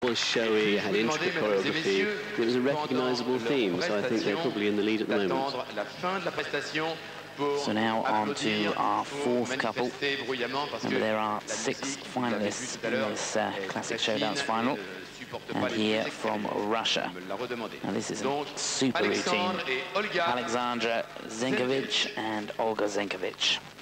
Was showy, had intricate choreography. It was a recognisable theme, so I think they're probably in the lead at the moment. So now on to our fourth couple. Remember, there are 6 finalists in this classic show dance final. And here from Russia. Now this is a super routine. Alexandra Zenkevich and Olga Zenkevich.